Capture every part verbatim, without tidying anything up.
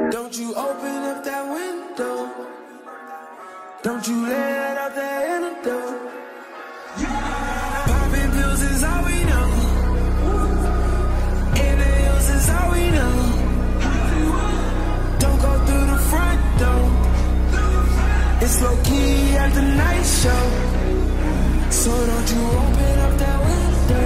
Don't you open up that window. Don't you let out that antidote. Popping pills is all we know. Inhales is all we know. Don't go through the front door. It's low key at the night show. So don't you open up that window.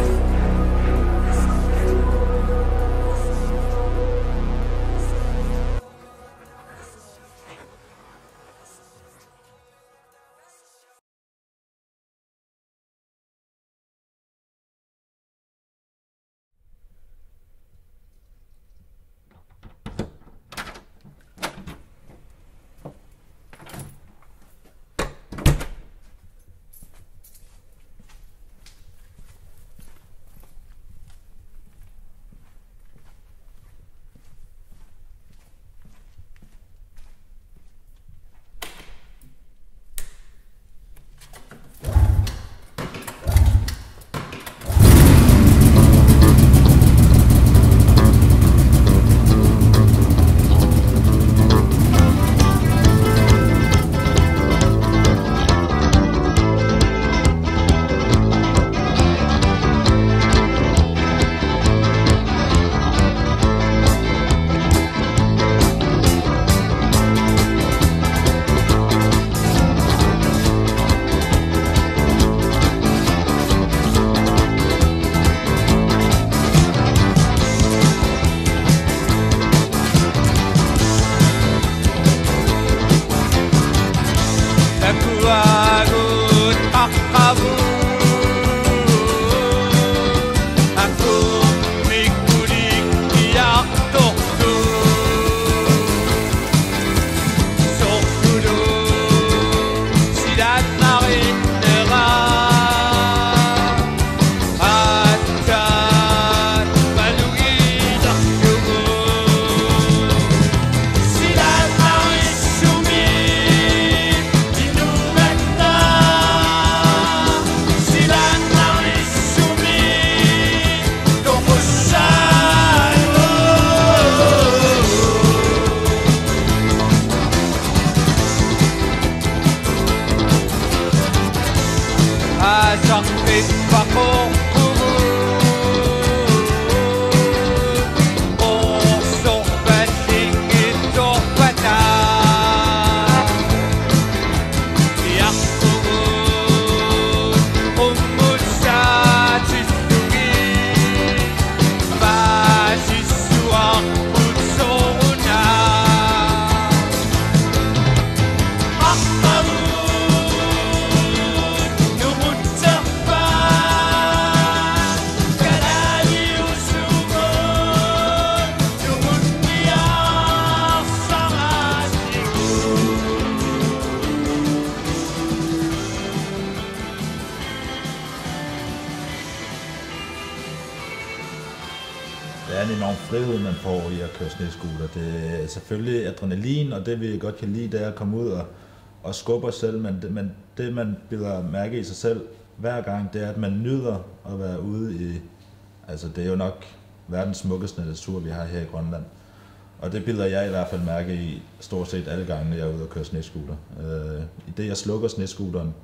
Det er en enorm frihed, man får i at køre snescooter. Det er selvfølgelig adrenalin, og det vi godt kan lide, det er at komme ud og, og skubbe os selv, men det, men det man bider mærke i sig selv hver gang, det er, at man nyder at være ude i, altså det er jo nok verdens smukkeste natur, vi har her i Grønland. Og det bider jeg i hvert fald mærke i stort set alle gange, når jeg er ude og køre snescooter. Øh, I det jeg slukker snescooteren,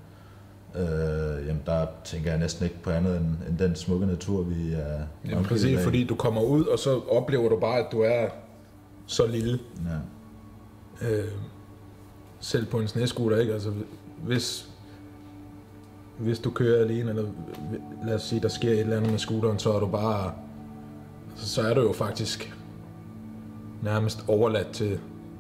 Øh, jamen der tænker jeg næsten ikke på andet end, end den smukke natur, vi er. Jamen præcis, fordi du kommer ud, og så oplever du bare, at du er så lille. Ja. Øh, selv på en snescooter, ikke? Altså, hvis, hvis du kører alene, eller lad os sige, der sker et eller andet med scooteren, så er du bare, altså, så er du jo faktisk nærmest overladt til,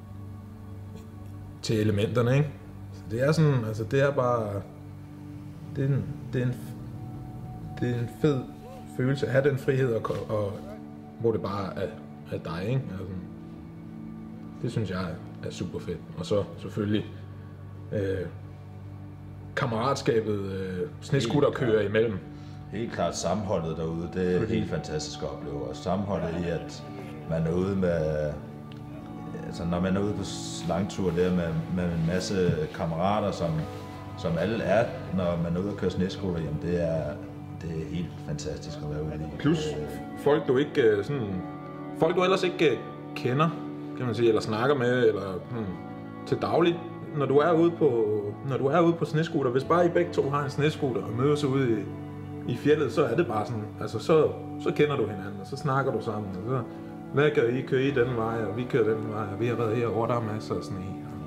til elementerne, ikke? Så det er sådan, altså det er bare, det er en, det er en, det er en fed følelse at have den frihed, og, og hvor det bare er, er dig, ikke? Altså, det synes jeg er super fedt. Og så selvfølgelig øh, kammeratskabet, øh, snescooter kører imellem. Helt klart sammenholdet derude, det er fordi helt fantastisk at opleve. Og sammenholdet i, at man er ude med, altså når man er ude på langtur der med, med en masse kammerater, som, som alle er, når man er ude og køre snescooter, jamen det er, det er helt fantastisk at være ude i. Plus folk du ikke sådan, folk du ellers ikke kender, kan man sige, eller snakker med, eller hmm, til dagligt, når du er ude på, når du er ude på snescooter. Hvis bare I begge to har en snescooter og mødes ude i, i fjeldet, så er det bare sådan, altså så, så kender du hinanden, og så snakker du sammen, og så, hvad gør I? Kører I den vej, og vi kører den vej, og vi har været herovre, der er masser af sne.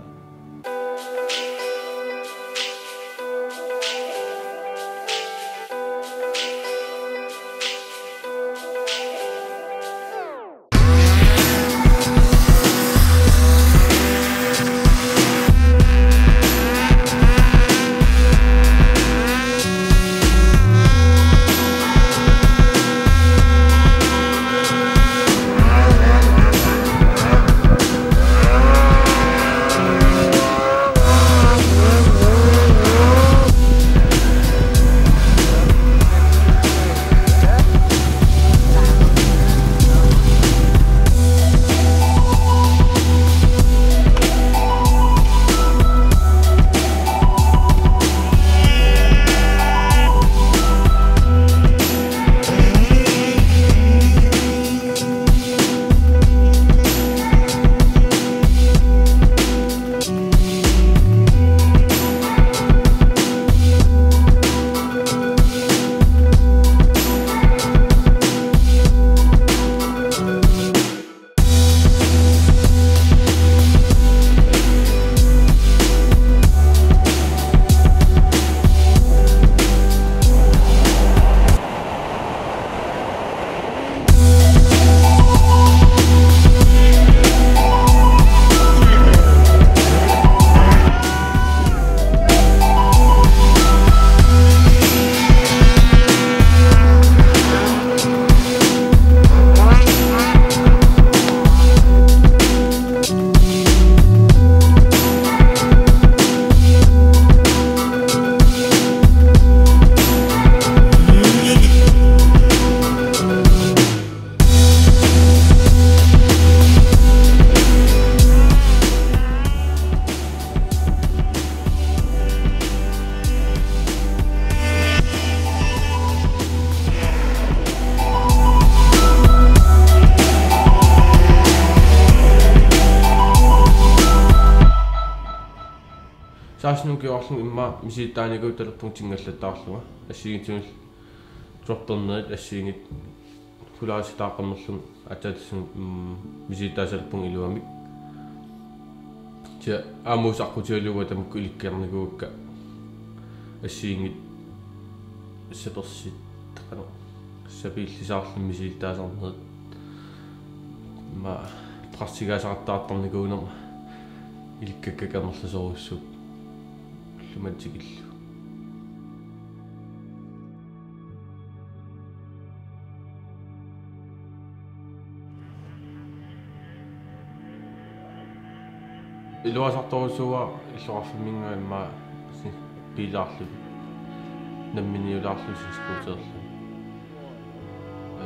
Saasnuki orlun imma misiittaanigu tingallatаарluga ассигитунил дроппернерит ассигит хулааситааққаммерлун атаатсун мисииттаасалпун илуамик тя Amos аққутиулуга тамукку иликкиарнагуукка ассигит сеперсит тақано сапииллисаарлун мисииттаасарнерит ма практикаасартаартарнагуунерма иликкаккакамерласоруссуп lumantигиллу илуасарторусуа иллуарфиминга имма пилаарлу намминиулаарлу сискуутерлу э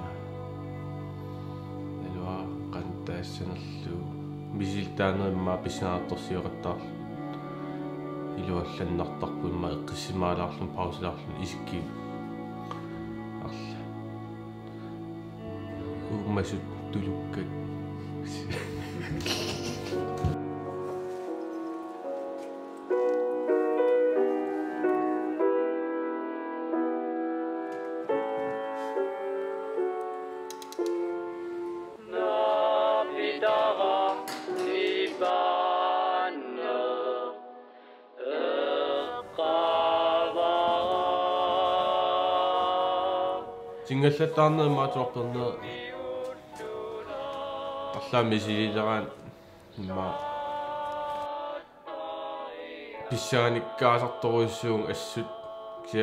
илуа qantaassанерлу мисилтаанер имма писнаартторсиоқаттаарлу илуалланнартарпу имма эққиссимаалаарлун паусилаарлун исикки арла уумасут тулуккат Tingallatаарneri maatuartorner арлаамисилилерaan имма писсааниккаасарторуйссуун ассут кия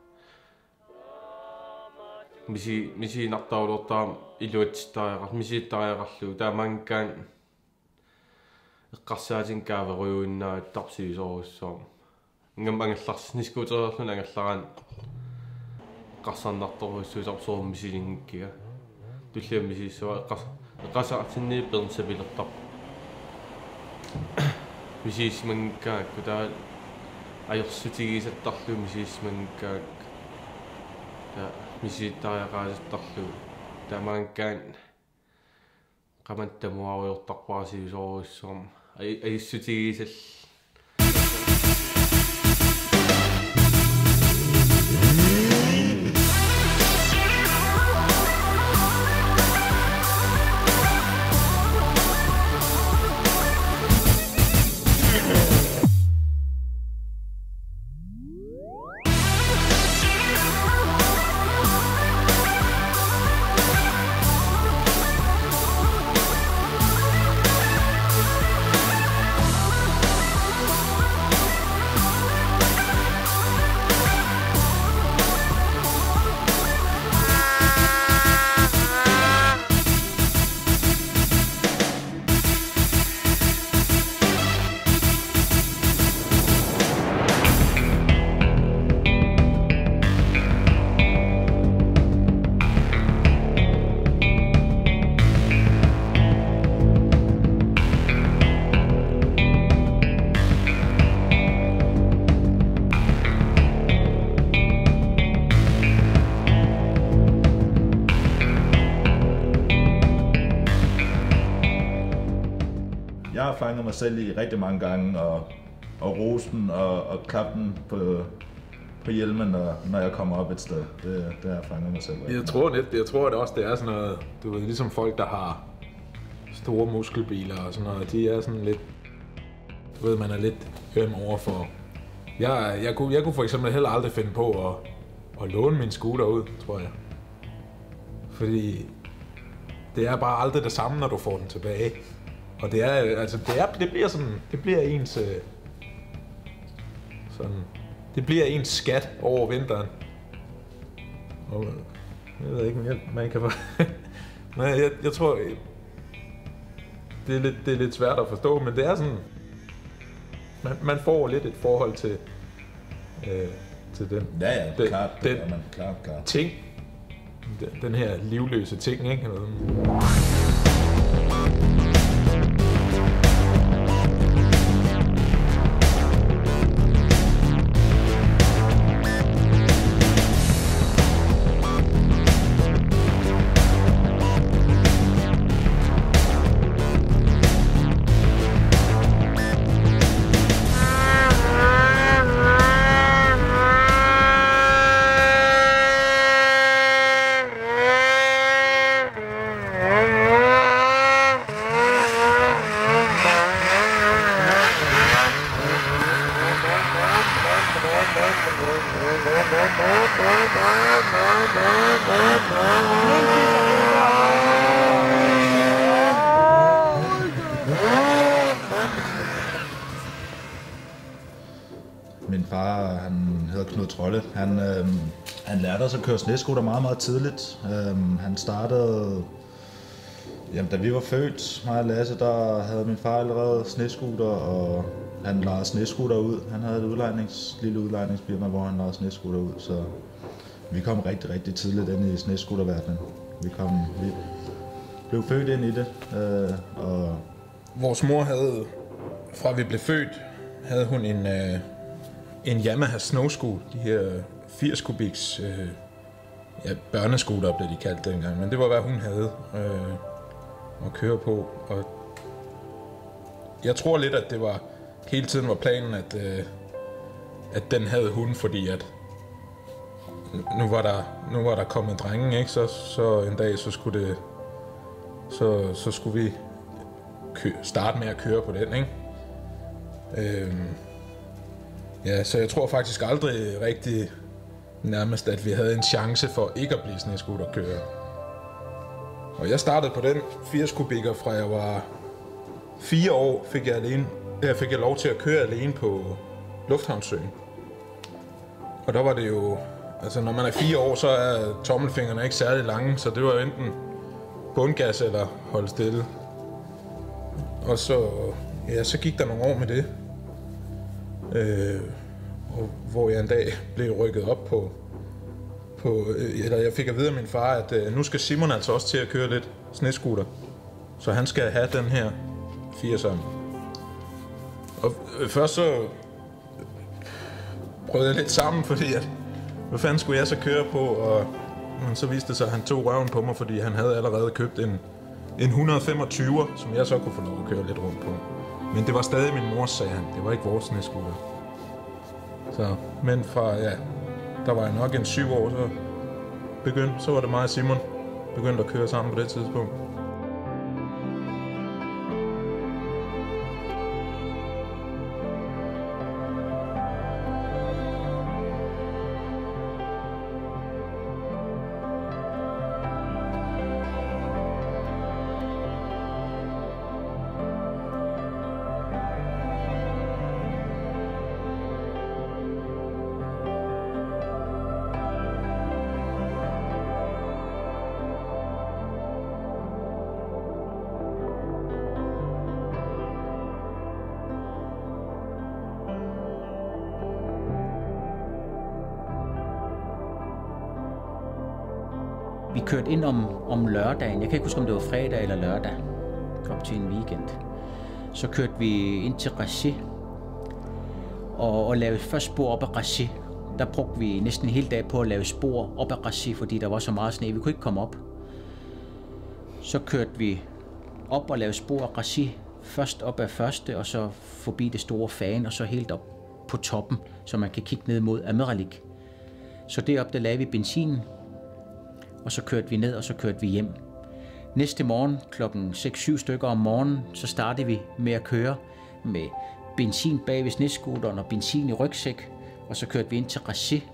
миси мисинартаулуортаам илуатситариақар мисииттариақарлу тааманкаан эққарсаатинкааверуйуиннаа тарсивисоруссуам ингамангерларс нискуутерерлун ангалларaan qassarnartoruissuusarsorum misilingiga tulliam misissua eqqas eqqasaartinni pernsapillertar misismangikkaakku taa ajorssutigisattarlu misismangikkaak taa misiittariaqaasattarlu taamaankaan qamanttammuariortarparasiusoruissuam aissutigisall Jeg har fanget mig selv i rigtig mange gange og, og rose den og, og klappe den på, på hjelmen, når, når jeg kommer op et sted. Det, det har jeg fanget mig selv. Jeg tror, det, jeg tror det også, det er sådan noget, du ved, ligesom folk, der har store muskelbiler og sådan noget, de er sådan lidt, du ved, man er lidt øm overfor. Jeg, jeg, kunne, jeg kunne for eksempel heller aldrig finde på at, at låne min scooter ud, tror jeg. Fordi det er bare aldrig det samme, når du får den tilbage. Og det er, altså, det er, det bliver sådan, det bliver ens, øh, sådan, det bliver ens skat over vinteren. Og, jeg ved ikke, men jeg, man kan bare, men jeg, jeg tror, det er, lidt, det er lidt svært at forstå, men det er sådan, man, man får lidt et forhold til, øh, til den, Ja, ja, den, klart, den, det er man, klart, klart. ting, den, den her livløse ting, ikke? Min far, han hedder Trolle. Han, øh, han lærte os at køre snescooter meget, meget tidligt. Øh, han startede, jamen, da vi var født, mig og Lasse, der havde min far allerede snescooter, og han lejede snescooter ud. Han havde et udlejnings, lille udlejningsfirma, hvor han lejede snescooter ud, så vi kom rigtig, rigtig tidligt ind i snescooterverdenen. Vi kom, vi blev født ind i det, øh, og vores mor havde, fra vi blev født, havde hun en, øh, en Yamaha snowscooter, de her firs kubiks øh, ja, børnescooter blev de kaldt dengang, men det var hvad hun havde øh, at køre på, og jeg tror lidt, at det var hele tiden var planen, at, øh, at den havde hun, fordi at nu var der, nu var der kommet drenge, ikke? Så, så en dag så skulle det, så, så skulle vi kø- starte med at køre på den, ikke? Øhm, ja, så jeg tror faktisk aldrig rigtig nærmest, at vi havde en chance for ikke at blive snescooterkører. Og jeg startede på den firs kubikker fra jeg var fire år, fik jeg, alene, der fik jeg lov til at køre alene på Lufthavnsøen. Og der var det jo, altså når man er fire år, så er tommelfingrene ikke særlig lange, så det var enten bundgas eller holde stille. Og så, ja, så gik der nogle år med det, øh, og, hvor jeg en dag blev rykket op på, på eller jeg fik at vide af min far, at øh, nu skal Simon altså også til at køre lidt snescooter, så han skal have den her firseren. Og øh, først så prøvede jeg lidt sammen, fordi at, hvad fanden skulle jeg så køre på, og men så viste det sig, at han tog røven på mig, fordi han havde allerede købt en, en et hundrede femogtyve, som jeg så kunne få lov at køre lidt rundt på. Men det var stadig min mors, sagde han. Det var ikke vores snescooter. Så, men fra, ja, der var jeg nok en syv år, så begyndte, så var det mig og Simon begyndte at køre sammen på det tidspunkt. Vi kørte ind om, om lørdagen. Jeg kan ikke huske, om det var fredag eller lørdag. Op til en weekend. Så kørte vi ind til Reci. Og, og lavede først spor op ad Reci. Der brugte vi næsten en hel dag på at lave spor op ad Reci, fordi der var så meget sne. Vi kunne ikke komme op. Så kørte vi op og lavede spor af Reci. Først op ad første, og så forbi det store fan, og så helt op på toppen, så man kan kigge ned mod Ammeralik. Så deroppe, der lavede vi benzin. Og så kørte vi ned, og så kørte vi hjem. Næste morgen klokken seks syv stykker om morgenen, så startede vi med at køre med benzin bag ved snescooteren og benzin i rygsæk. Og så kørte vi ind til Reci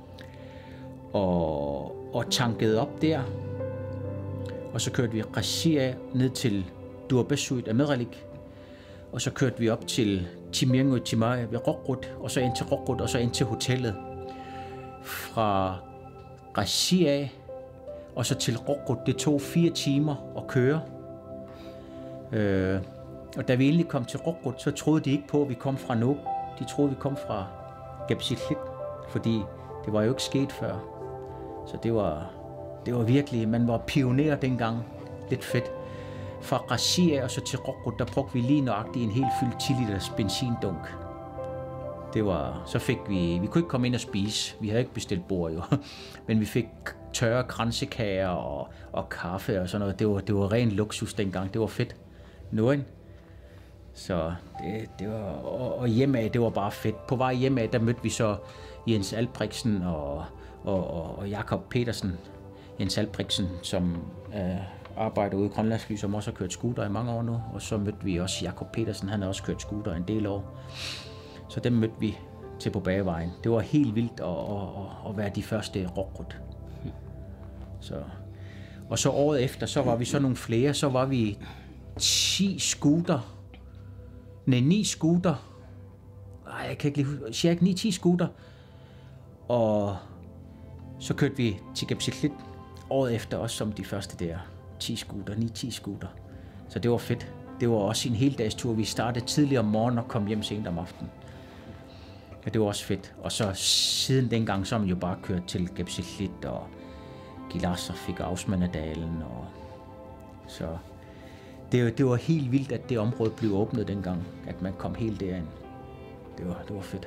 og, og tankede op der. Og så kørte vi Reci af ned til Durbessuit af Medrelik. Og så kørte vi op til Timirngo Timai ved Rokrut, og så ind til Rokrut, og så ind til hotellet. Fra Reci af og så til Rokrut. Det tog fire timer at køre. Øh, og da vi egentlig kom til Rokrut, så troede de ikke på, at vi kom fra Nuuk. De troede, vi kom fra Gapsitlit, fordi det var jo ikke sket før. Så det var, det var virkelig, man var pioner dengang. Lidt fedt. Fra Reci og så til Rokrut, der brugte vi lige nøjagtigt en helt fyldt ti liters benzindunk. Det var, så fik vi, vi kunne ikke komme ind og spise. Vi havde ikke bestilt bord jo. Men vi fik tørre kransekager og, og kaffe og sådan noget. Det var, det var ren luksus dengang. Det var fedt. Nåen. Så det, det var, og, og hjemad, det var bare fedt. På vej hjemad, der mødte vi så Jens Albrechtsen og, og, og, og Jakob Petersen. Jens Albrechtsen, som øh, arbejder ude i Grønlandsby, som også har kørt scooter i mange år nu. Og så mødte vi også Jakob Petersen, han har også kørt scooter en del år. Så dem mødte vi til på bagevejen. Det var helt vildt at, at, at være de første Rokrut. Så. Og så året efter, så var vi så nogle flere. Så var vi ti scooter. Nej, ni scooter. Ej, jeg kan ikke lige huske. Cirka ni ti scooter. Og så kørte vi til Gapsitlit året efter også som de første der. ti scooter, ni ti scooter. Så det var fedt. Det var også en hel dags tur. Vi startede tidligt om morgenen og kom hjem sent om aftenen. Ja, det var også fedt. Og så siden dengang, så har man jo bare kørt til Gapsitlit og Gilasser fik Ausmannedalen. Og så det, det var helt vildt, at det område blev åbnet dengang, at man kom helt derind. Det var, det var fedt.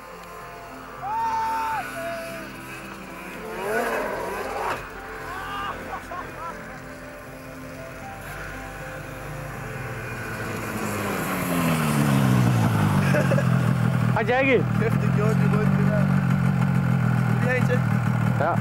Hej Jackie! Kæft, det gjorde de rødt, det der. Vil du have en til? Ja.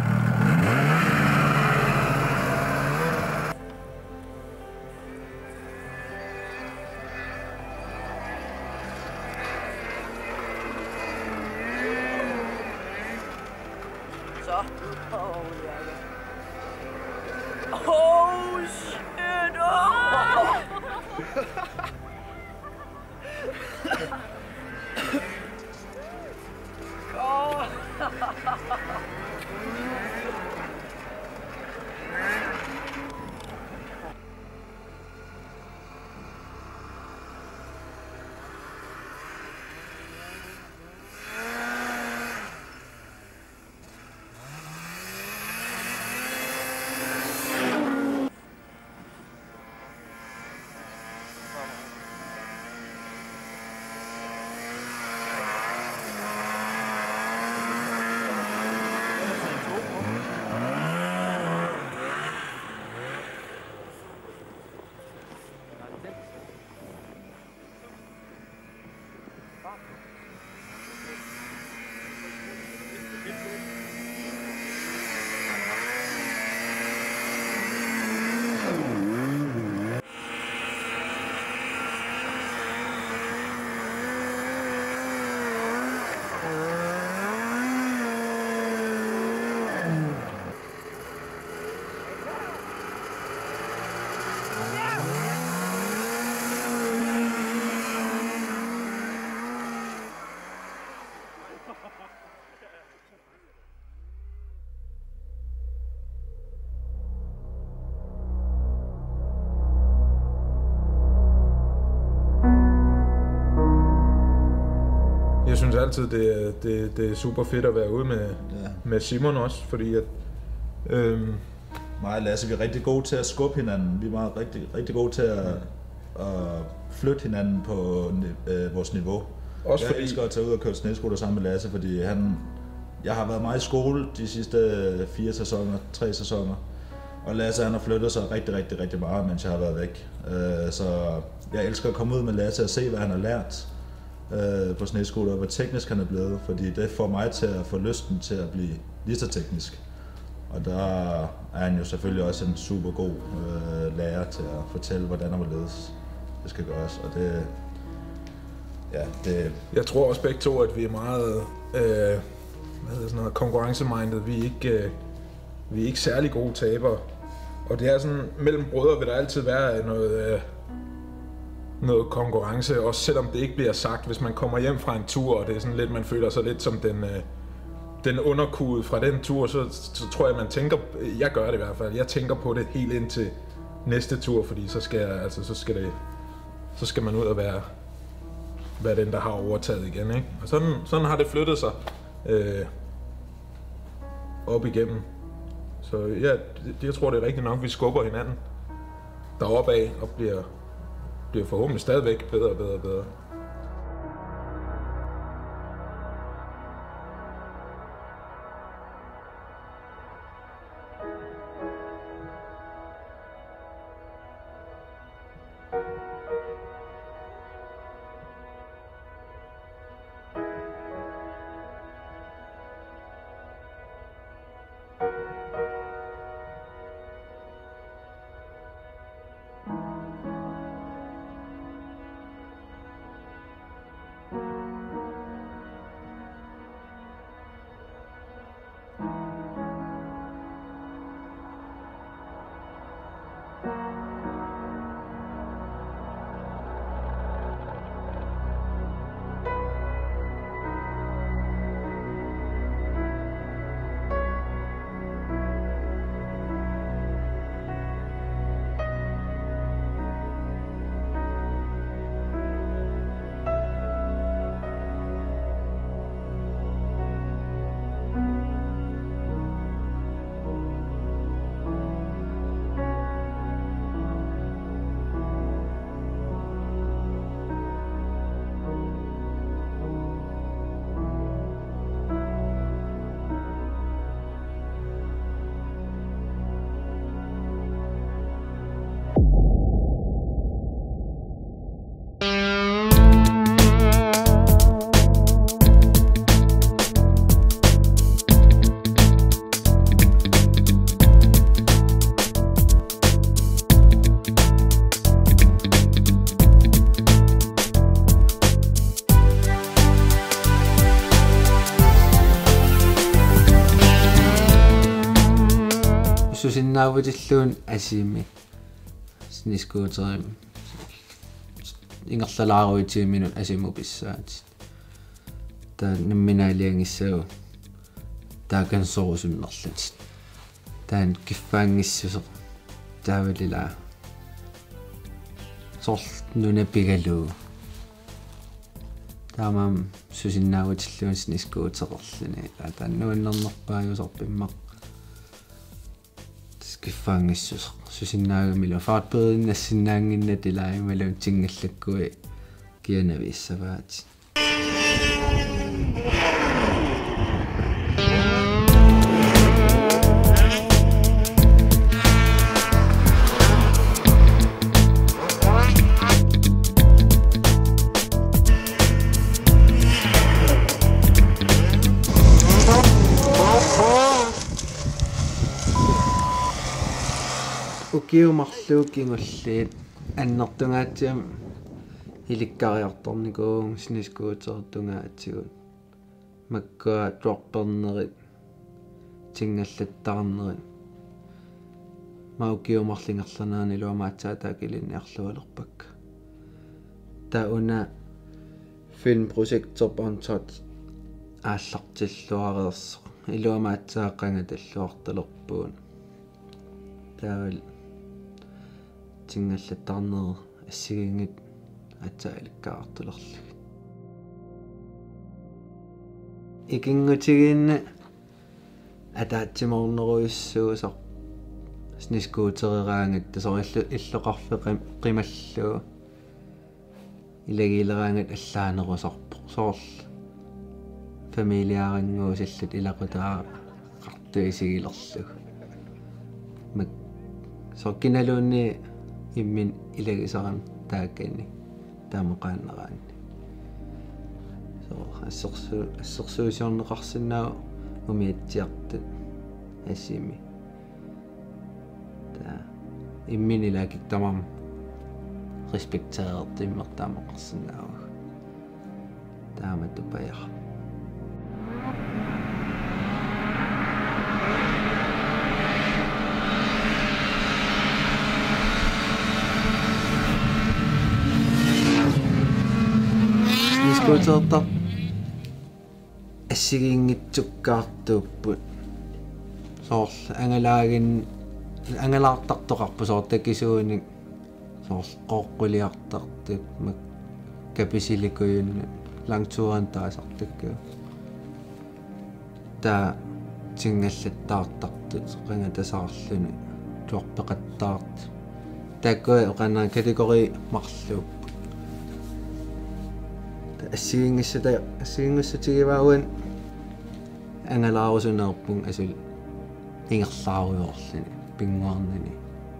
Så. Åh, oh, Jacob. Oh, shit! Oh! altid, det er, det, det er super fedt at være ude med, ja. med Simon også, fordi at... Øhm, mig og Lasse, vi er rigtig gode til at skubbe hinanden. Vi er meget rigtig, rigtig gode til at, at flytte hinanden på øh, vores niveau. Også jeg fordi... elsker at tage ud og køre snescooter sammen med Lasse, fordi han... Jeg har været meget i skole de sidste fire sæsoner, tre sæsoner. Og Lasse han har flyttet sig rigtig, rigtig, rigtig meget, mens jeg har været væk. Øh, så jeg elsker at komme ud med Lasse og se, hvad han har lært øh, på snescooter, og hvor teknisk han er blevet. Fordi det får mig til at få lysten til at blive lige så teknisk. Og der er han jo selvfølgelig også en super god øh, lærer til at fortælle, hvordan og hvorledes det skal gøres. Og det, ja, det... Jeg tror også begge to, at vi er meget øh, hvad hedder sådan noget, konkurrencemindet. Vi er ikke, øh, vi er ikke særlig gode tabere. Og det er sådan, mellem brødre vil der altid være noget, øh, noget konkurrence, også selvom det ikke bliver sagt. Hvis man kommer hjem fra en tur, og det er sådan lidt, man føler sig lidt som den... Øh, den underkude fra den tur, så, så tror jeg, man tænker, jeg gør det i hvert fald, jeg tænker på det helt ind til næste tur, fordi så skal jeg, altså, så skal det, så skal man ud og være, være den, der har overtaget igen, ikke? Og sådan, sådan har det flyttet sig øh, op igennem. Så ja, jeg tror, det er rigtigt nok, vi skubber hinanden deroppe af, og bliver, bliver forhåbentlig stadigvæk bedre og bedre og bedre. Susinnaavutillun asiimi sniskuuterim ingerlalaaruitiiminut asimu pissaat ta namminaaliangissau taakan sorusimnerlat taan kiffaangissuseq taavalila sort nunapigaluu taamam susinnaavutillun sniskuuteqerluni taannuannernerpaajusorpimmaq kiffaangissus susinnaagamilu faartpeerinnassinaanginna tilaagimalun tingallakkui kianaviissavaat ukiumarluukingulliit annertungaatiam hilikkariartornikuung sniskuutertungaatigut makkua droppernerit tingallattaarnerit ma ukiumarlingerlanaani luamaatsaataakilinnniarlualerpak ta una filmprojektor Untouched aallartilluareersoq iluamaatsaaqanga talluartalerpuun taaval tingallatarneru assigingit atsaailikkaartulerlug ikingutiginna атаатсиморнеруйссуусо снискуутерераангат тасориллу иллоқарфе қималлуу илагилераангат аллаанерусарпо соорл фамилиарингуусиллут илақутаа қартуисигилерлуг мак соккиналуунни иммин илагисарам тааккани таамоқааннераанни со ассерсу ассерсуусиорнеқарсинаа умиатсиартут ассими та имминилаакик тамам респектеэртиммертаамоқарсинаава таамату паяа нискуутертар ассигиингитсуккаартууппут соорл ангалаагин ангалаартартоқарпу соортакисууник соорл қооққулиартартут мак каписиликуйунна лангтууран таасартакку та тингаллаттаартартут қанга тасаарлуни туарпеқаттаарт таккуи оқанаа категори марлууп ассигингиссата ассигингиссатигивауан ангалаарусунеерпун асул ингерлааруйоорлуни пингуарнани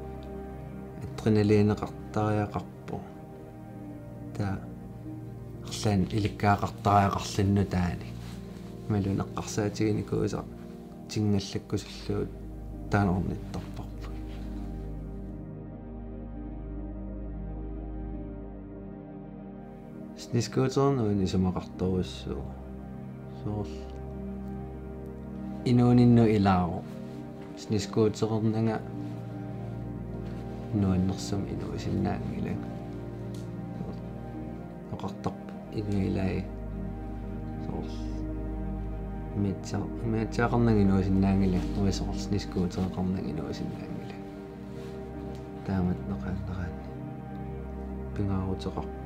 адреналинеқартариақарпо та арлаан иликкаақартариақарлинну таани малунеққарсаатигиникууса тингаллаккусуллуут таанорниттарпарпу снискуутернуни сумақарторуссуу соорл инуунинну илааро снискуутернага нуаннерсум инуусиннаангила оқартарп инуилай соорл митсаа митсаақарнаг инуусиннаангила уисоорл снискуутереқарнаг инуусиннаангила таамат неқааннераани пингаарутеқарпу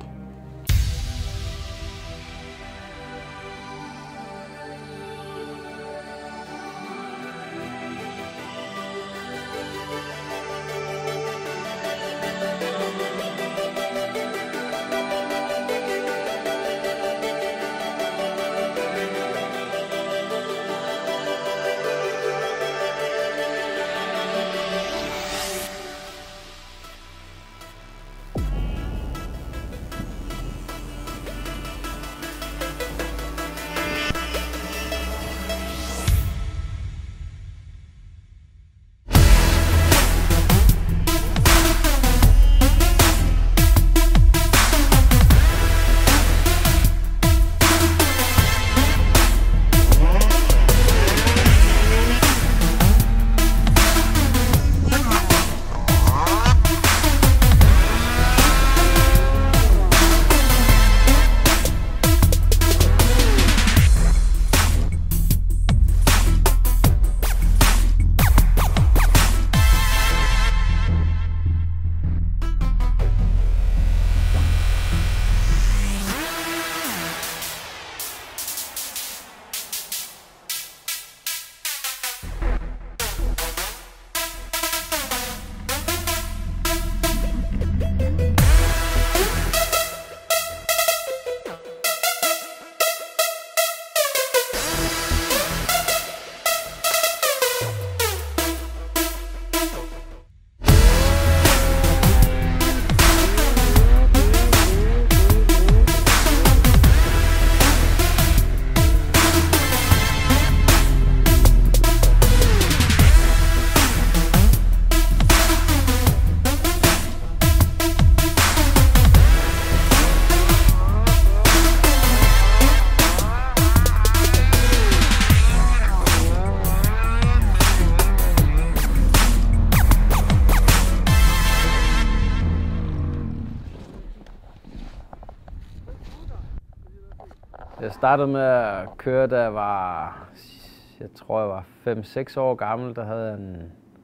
Jeg startede med at køre, da jeg var, jeg tror jeg var fem seks år gammel. Der havde jeg en,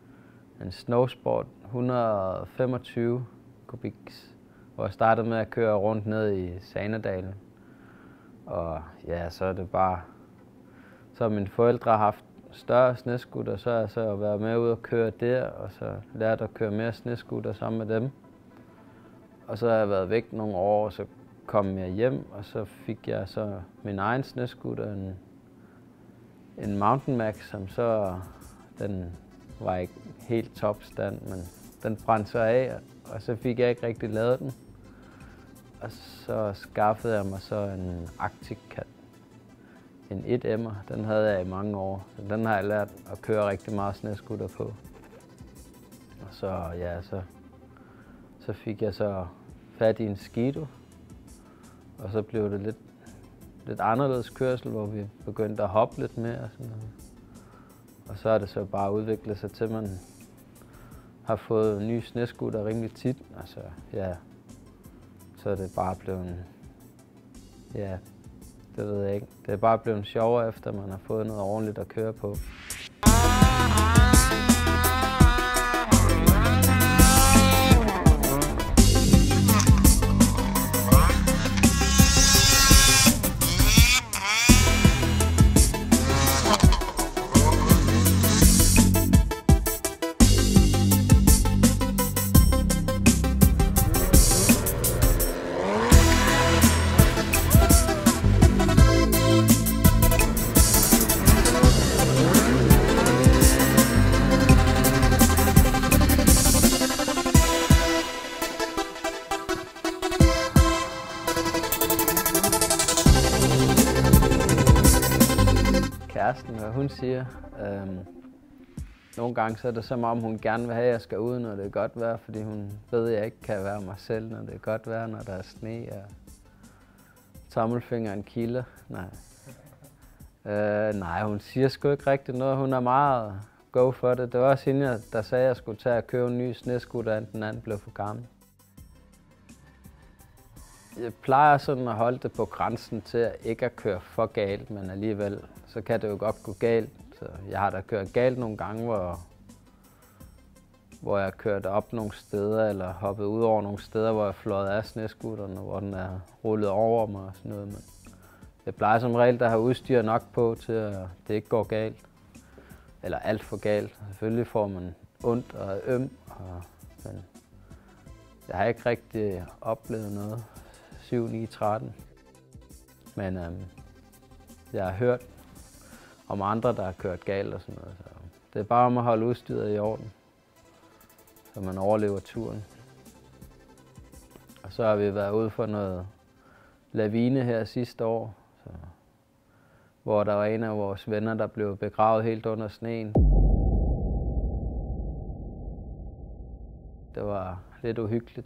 en snowsport, et hundrede og femogtyve kubiks, hvor jeg startede med at køre rundt ned i Sanedalen. Og ja, så er det bare så mine forældre har haft større snescooter, så har jeg så været med ud og køre der, og så lært at køre mere snescooter sammen med dem. Og så har jeg været væk nogle år, og så kom jeg hjem, og så fik jeg så min egen snescooter, en, en Mountain Max, som så, den var ikke helt topstand, men den brændte så af, og så fik jeg ikke rigtig lavet den. Og så skaffede jeg mig så en Arctic Cat, en et M'er. Den havde jeg i mange år, så den har jeg lært at køre rigtig meget snescooter på. Og så, ja, så, så fik jeg så fat i en Skido, og så blev det lidt, lidt anderledes kørsel, hvor vi begyndte at hoppe lidt mere og sådan noget. Og så er det så bare udviklet sig til, at man har fået nye snescooter rimelig tit. Altså, ja, så er det bare blevet, ja, det ved jeg ikke. Det er bare blevet sjovere, efter man har fået noget ordentligt at køre på. Kæresten, hvad hun siger. Øhm, nogle gange så er det som om, hun gerne vil have, at jeg skal ud, når det er godt vejr, fordi hun ved, at jeg ikke kan være mig selv, når det er godt vejr, når der er sne og tommelfingeren kilder. Nej. Øh, nej, hun siger sgu ikke rigtig noget. Hun er meget go for det. Det var også hende, der sagde, at jeg skulle tage og købe en ny snescooter, inden den anden blev for gammel. Jeg plejer sådan at holde det på grænsen til at ikke at køre for galt, men alligevel så kan det jo godt gå galt. Så jeg har da kørt galt nogle gange, hvor, hvor jeg kørt op nogle steder, eller hoppet ud over nogle steder, hvor jeg fløjet af snescooteren, hvor den er rullet over mig og sådan noget. Men jeg plejer som regel at have udstyr nok på, til at det ikke går galt. Eller alt for galt. Selvfølgelig får man ondt og er øm, og, men jeg har ikke rigtig oplevet noget. syv ni tretten. Men øhm, jeg har hørt om andre, der har kørt galt og sådan noget. Så det er bare om at holde udstyret i orden, så man overlever turen. Og så har vi været ude for noget lavine her sidste år, så, hvor der var en af vores venner, der blev begravet helt under sneen. Det var lidt uhyggeligt.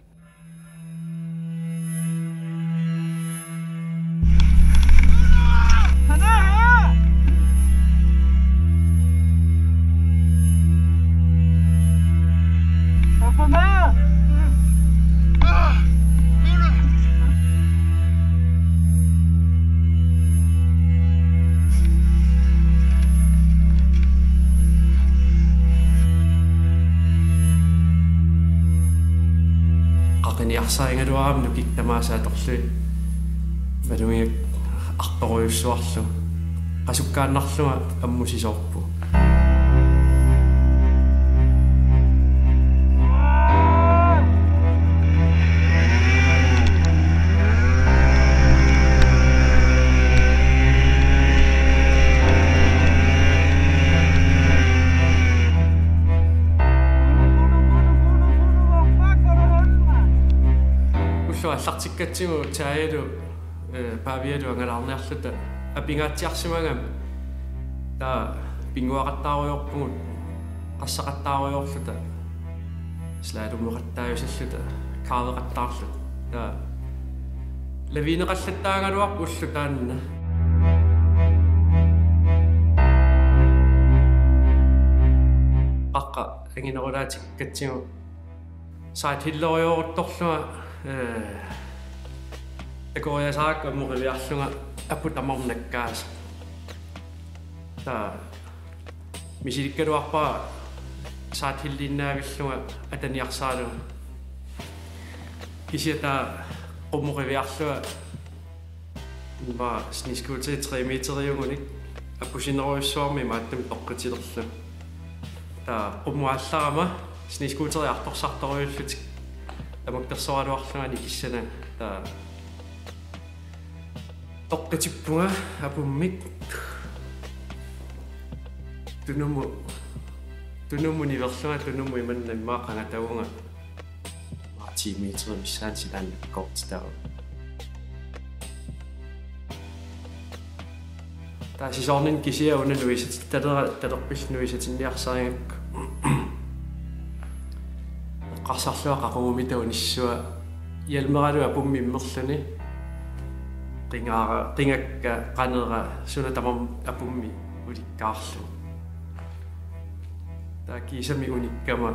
Sainga du aam nu kikkamaasa torlu valuiak artoruissuarlu qasukkaannarluma ammusisorpu Allartikkatsimu taayalu paavialu angalarnerluta apingaatiarsimagam ta pinguaqattaaruyorpungut qassaqattaaruyorluta slaadumuqattaayusalluta kaaveqattaarlut ta lavineqallattaangaluarpu ullu taanna qaqqa anginerulaatikkatsimu saat hillorioruttorluma det går jeg sagt om murilliarlunga aputamarnakkaas ta misilikkaluarpa saat hillinnaavillunga ataniarsaalu kisiata qummuqiviarlua va sniskuuti tre meteriungunik апусинеруйуссуарми мааттам тоққитилерлу таа qummuallарама снискуутериарторсарториуллутик тамактерсоалуарлугани киссана таа тоққитиппунга апуммик тунуму тунуму ниверлуга тунуму иманнаммаа қангатауга мартиметр миссаан силаан кортстаа таа сисорнин кисиа уна нуисат талера талерпил нуисатинниарсарингак qarsarlua qaqumumitaun issua yalmeralu apummi immerluni qingaara qingakka qanera suna tamam apummi ulikkaarlu taa kiisami unikkama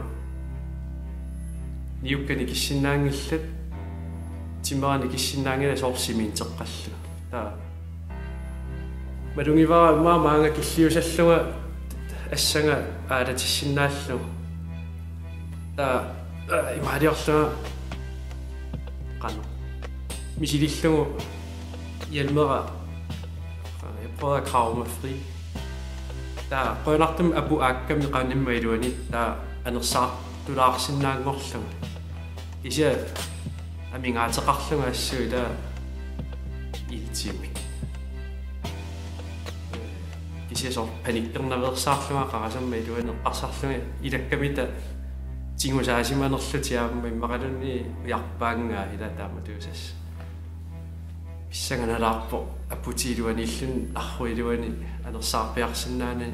niukkani kissinnaangillat timmerani kissinnaangila soorsimin teqqallu taa madungivara maa maanga killiusalluga assanga aalatissinaallu taa имаалиорлуга qanu misilillugu yalmera jeg prøvede at krave mig fri der qonartum apu aakkami qanimma iluani der anersaa tulaarsinnaangorlu isia amingaatеqarluga assui der iltiimik isia so panikkernaversaarluga qarasamma iluani qarsarluga ilakkamita tingusaasimanerlutiaamma immaqalunni ujarpaangaa ilataama tuusas pissanganalaarpo apputiiluani illun arruiluani anersaarpiarsinnaani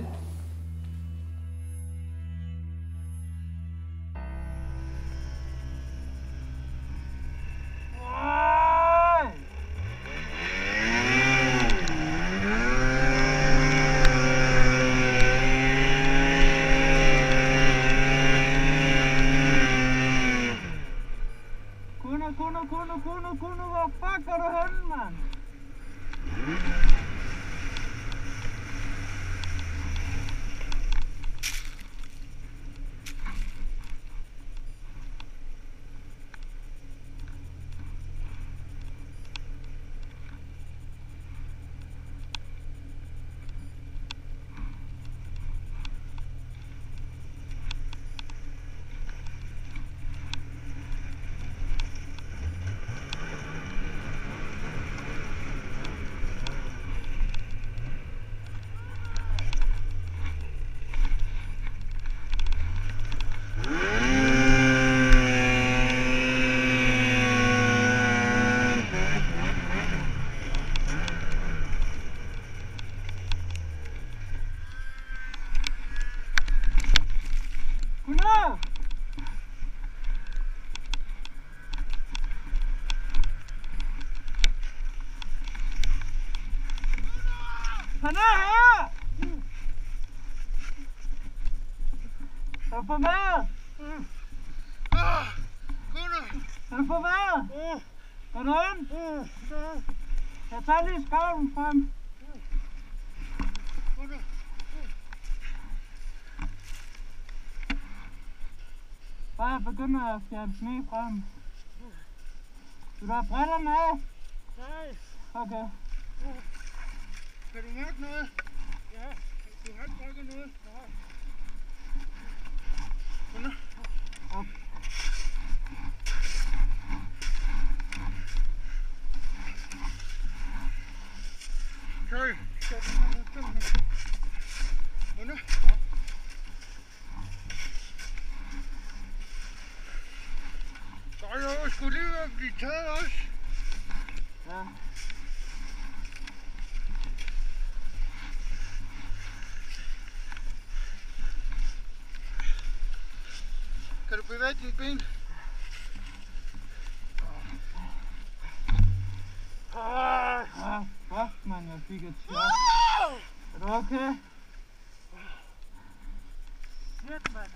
Hvorfor hvad? Hvorfor hvad? Hvordan? Jeg tager lige skovlen frem. Bare begynder at fjerne sne frem. Vil du have brillerne af? Nej. Okay. Kan du mærke noget? Ja. Du har ikke drukket noget? Nej. Sådan. Op. Okay. Så den her ned. Den her. Sådan. Så er jeg jo sgu lige ved at blive taget også. Ja. Kan du bevæge dine ben? Ja, fuck man, jeg fik et chok. Er du okay? Shit, mand.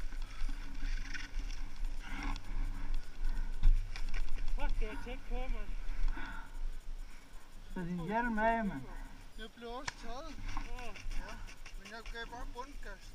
Hvad skal jeg tæt på, mand? Så din hjelm af, mand. Jeg blev også taget. Ja, men jeg gav bare bundkast.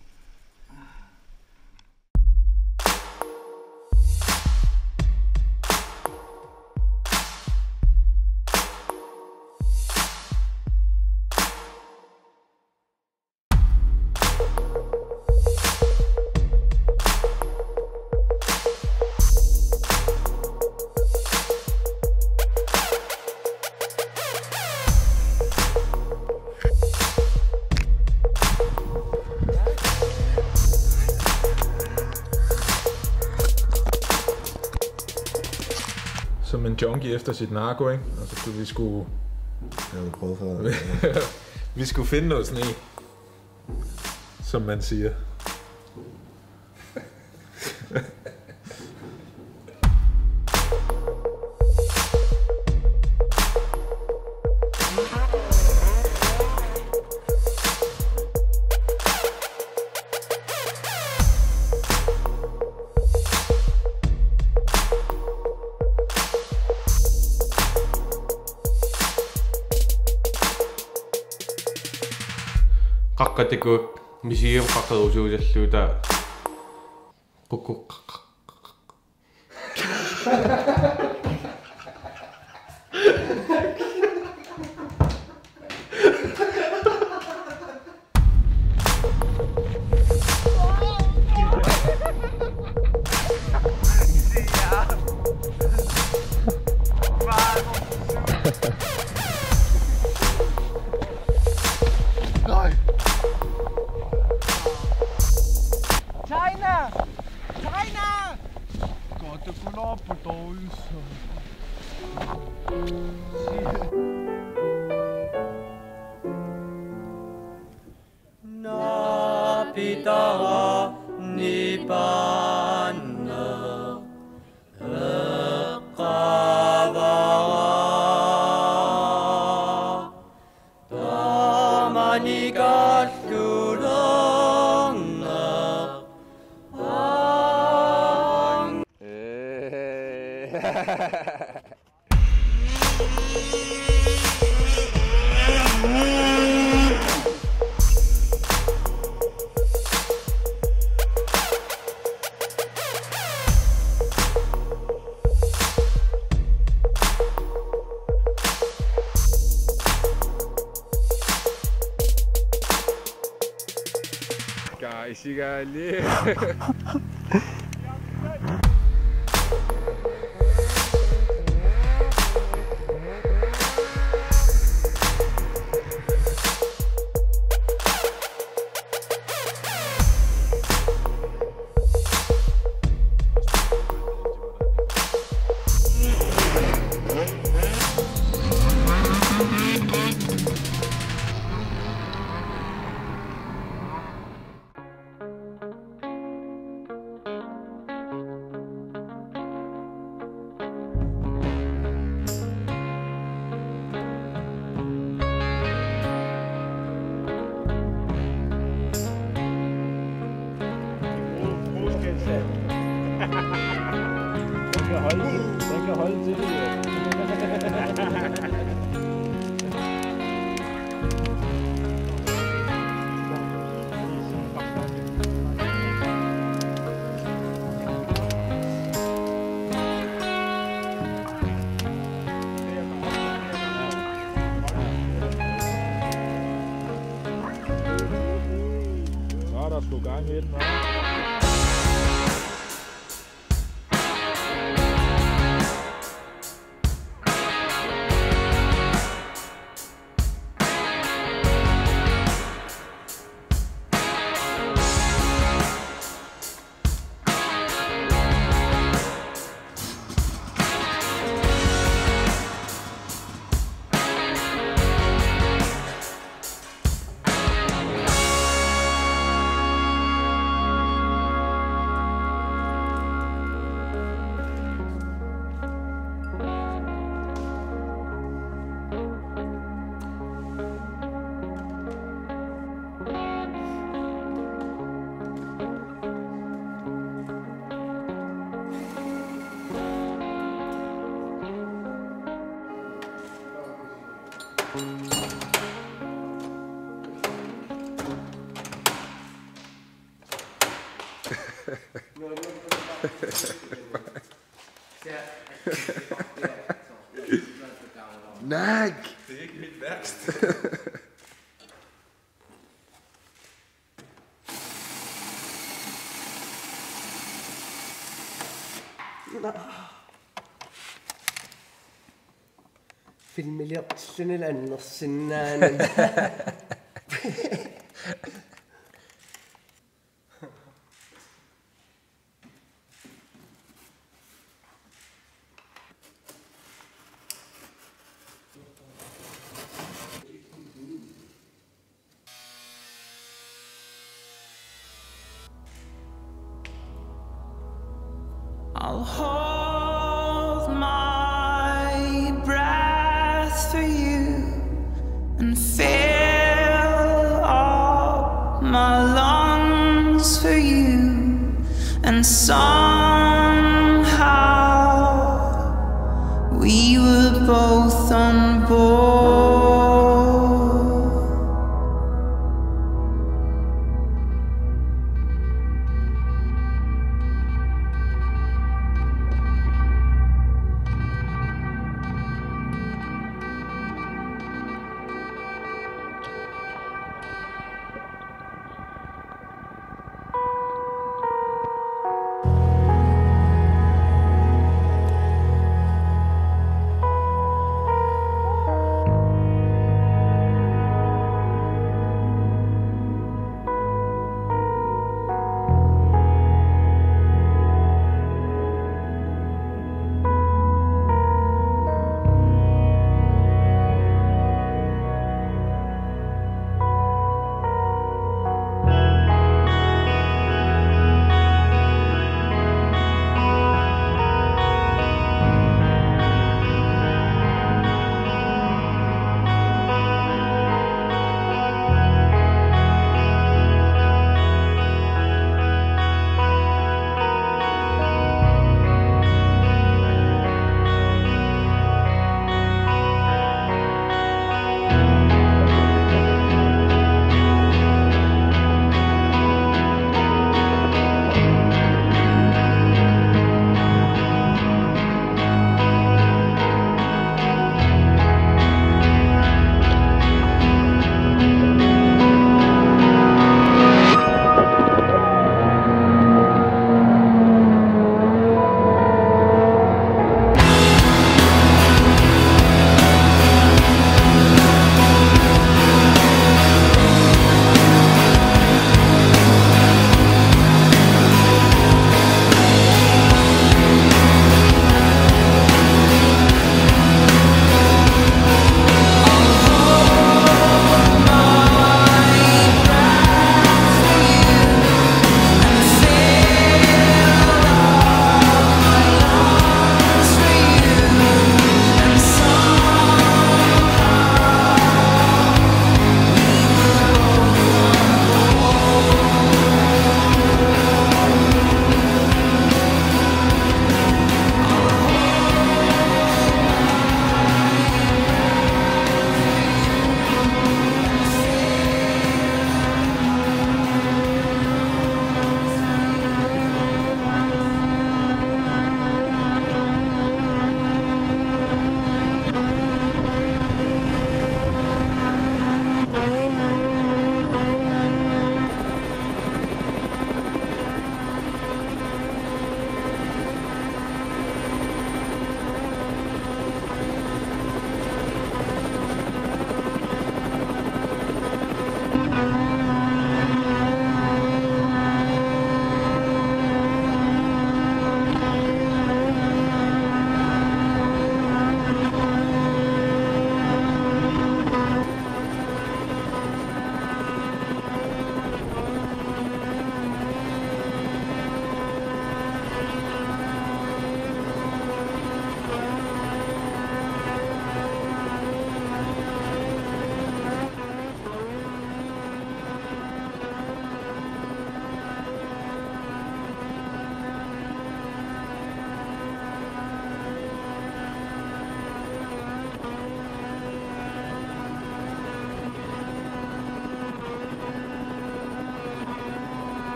som en junkie efter sit narko, ikke? Altså, vi skulle... Jeg havde prøvet for... vi skulle finde noget sne, som man siger. qaqqatiku misium qaqqaruusuusalluuta qukku Sigali. Nag! Det er ikke mit værst. Filmili Orsenil annersinnaanan. I'll hold my breath for you and fill up my lungs for you, and somehow we were both on board.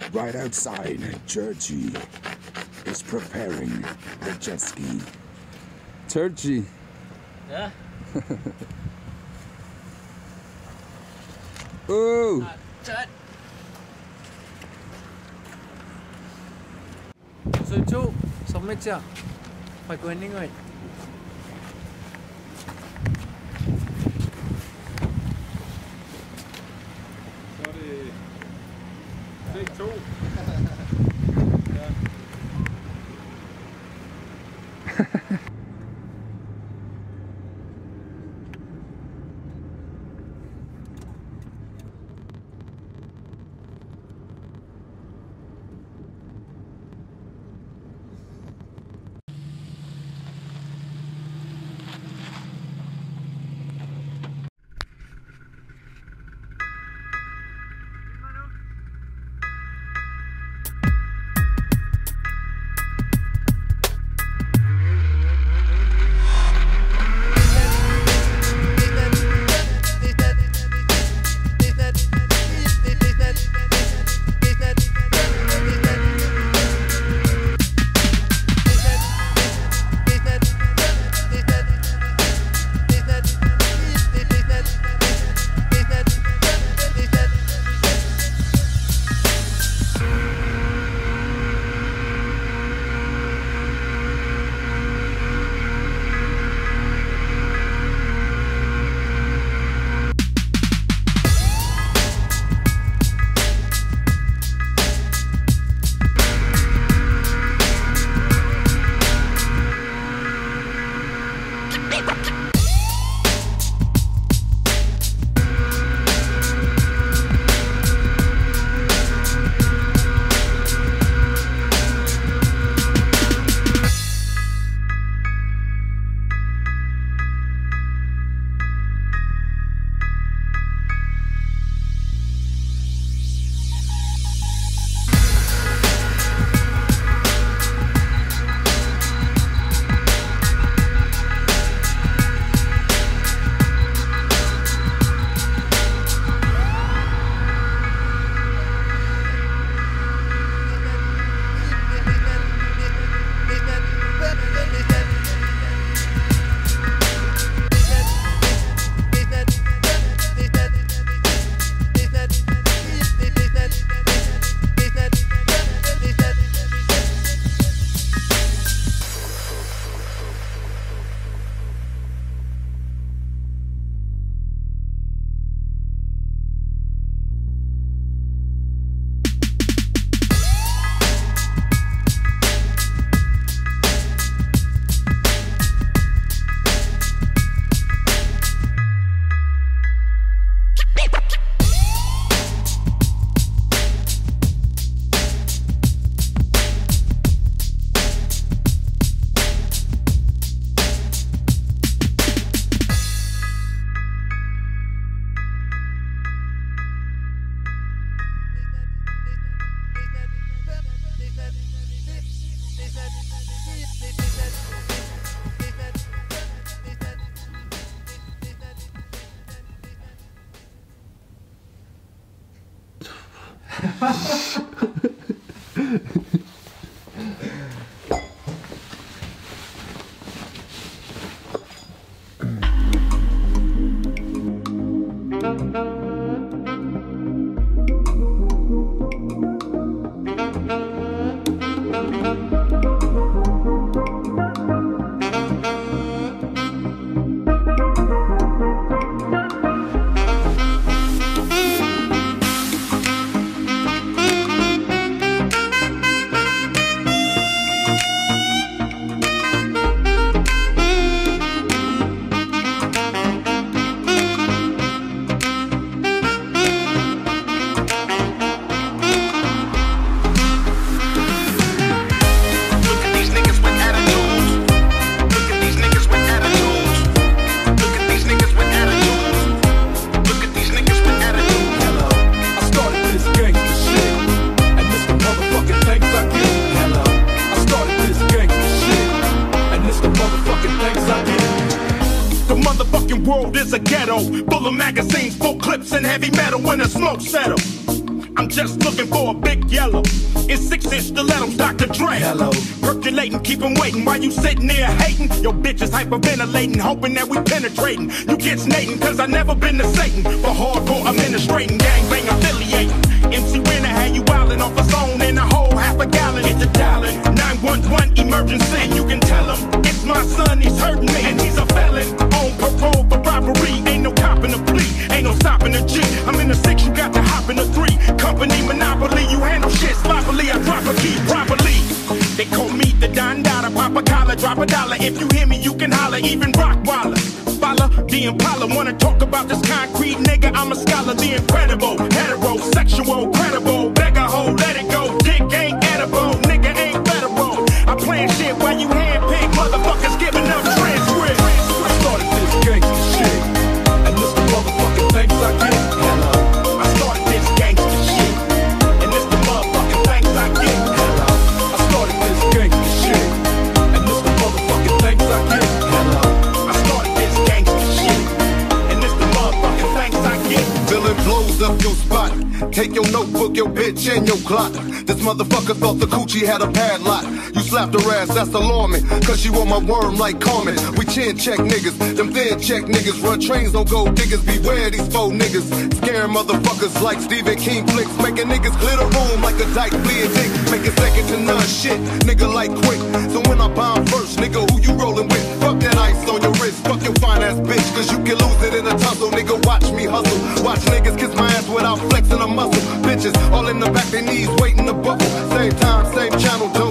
Right outside, Terje is preparing the jet ski. Terje. Ja. Oh. Setuju, semeja. Pagkunin ko. Så er det take to. World is a ghetto, full of magazines, full clips, and heavy metal when the smoke settle. I'm just looking for a big yellow. It's six inch stilettos, Doctor Dre. Hello. Percolating, keep 'em waiting while you sitting there hating. Your bitch is hyperventilating, hoping that we penetrating. You get snating, cause I never been to Satan. For hardcore administrating, gangbang affiliating. M C Winner had you wildin' off a zone in a whole half a gallon. Hit the dialing, nine one one emergency. And you can tell him, it's my son, he's hurting me. And he's a felon, on parole for robbery. Ain't no copping a plea, ain't no stopping a G. I'm in the six, you got to hop in the three. Company monopoly, you handle shit sloppily. I drop a key properly. They call me the Don Dada, pop a collar, drop a dollar. If you hear me, you can holler, even Rockwaller. Follow the Impala, wanna talk about this concrete nigga? I'm a scholar, the incredible, heterosexual, credible, beggar hoe, let it go. Dick ain't edible, nigga ain't federal. I plan shit while you handpick motherfuckers giving up transcripts. I started this gangsta shit, and this the motherfucking things I get. Hello. I started this gangsta shit, and this the motherfucking things I get. Hello. I started this gangsta shit, and this the motherfucking things I get. Hello. I started this gangsta shit, and this the motherfucking things I get. Villain blows up your spot. Take your notebook, your bitch, and your clock. This motherfucker thought the coochie had a padlock. You slapped her ass, that's alarming, cause she want my worm like Carmen. We chin check niggas, them thin check niggas. Run trains on gold diggers, beware these faux niggas. Scaring motherfuckers like Stephen King flicks. Making niggas clear the room like a dyke bleeding dick. Making second to none shit, nigga like quick. So when I bomb first, nigga, who you rolling with? Fuck that ice on your wrist, fuck your fine ass bitch. Cause you can lose it in a tussle, nigga, watch me hustle. Watch niggas kiss my ass without flexing a muscle. Bitches all in the back, their knees waiting to buckle. Same time, same channel, don't